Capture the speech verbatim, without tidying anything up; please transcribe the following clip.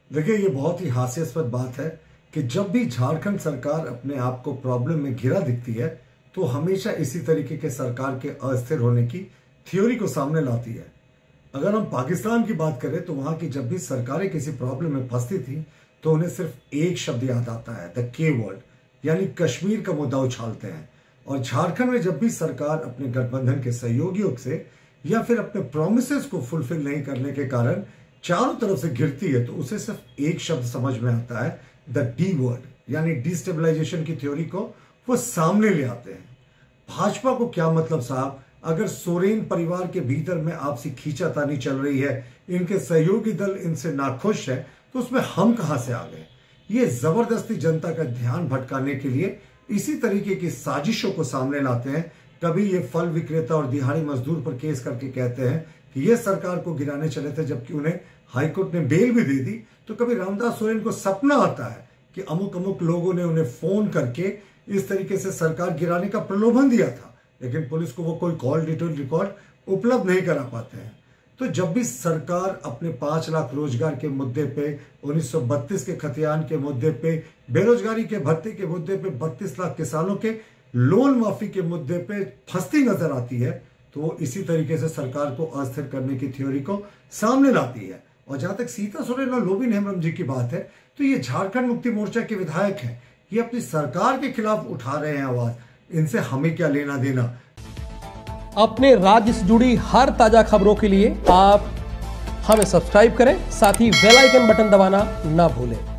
देखिए, ये बहुत ही हास्यास्पद बात है कि जब भी झारखंड सरकार अपने आप को प्रॉब्लम में घिरा दिखती है तो हमेशा इसी तरीके के सरकार के अस्थिर होने की थ्योरी को सामने लाती है। अगर हम पाकिस्तान की बात करें तो वहां की जब भी सरकारें किसी प्रॉब्लम में फंसती थी तो उन्हें सिर्फ एक शब्द याद आता है, द के वर्ड, यानी कश्मीर का मुद्दा उछालते हैं। और झारखंड में जब भी सरकार अपने गठबंधन के सहयोगियों से या फिर अपने प्रोमिसेस को फुलफिल नहीं करने के कारण चारों तरफ से घिरती है तो उसे सिर्फ एक शब्द समझ में आता है, द डी वर्ड, यानी डिस्टेबलाइजेशन की थ्योरी को वो सामने ले आते हैं। भाजपा को क्या मतलब साहब, अगर सोरेन परिवार के भीतर में आपसी खींचातानी चल रही है, इनके सहयोगी दल इनसे नाखुश है, तो उसमें हम कहां से आ गए। ये जबरदस्ती जनता का ध्यान भटकाने के लिए इसी तरीके की साजिशों को सामने लाते हैं। कभी ये फल विक्रेता और दिहाड़ी मजदूर पर केस करके कहते हैं कि ये सरकार को गिराने चले थे, जबकि उन्हें हाईकोर्ट ने बेल भी दे दी। तो कभी रामदास सोरेन को सपना आता है कि अमुक अमुक लोगों ने उन्हें फोन करके इस तरीके से सरकार गिराने का प्रलोभन दिया था, लेकिन पुलिस को वो कोई कॉल डिटेल रिकॉर्ड उपलब्ध नहीं करा पाते हैं। तो जब भी सरकार अपने पांच लाख रोजगार के मुद्दे पे, उन्नीस सौ बत्तीस के खतियान के मुद्दे पे, बेरोजगारी के भत्ते के मुद्दे पे, बत्तीस लाख किसानों के लोन माफी के मुद्दे पे फंसती नजर आती है, तो वो इसी तरीके से सरकार को अस्थिर करने की थ्योरी को सामने लाती है। और जहां तक सीता सोरेन और लोबिन हेम्ब्रम जी की बात है, तो ये झारखंड मुक्ति मोर्चा के विधायक हैं, ये अपनी सरकार के खिलाफ उठा रहे हैं आवाज, इनसे हमें क्या लेना देना। अपने राज्य से जुड़ी हर ताजा खबरों के लिए आप हमें सब्सक्राइब करें, साथ ही बेल आइकन बटन दबाना ना भूलें।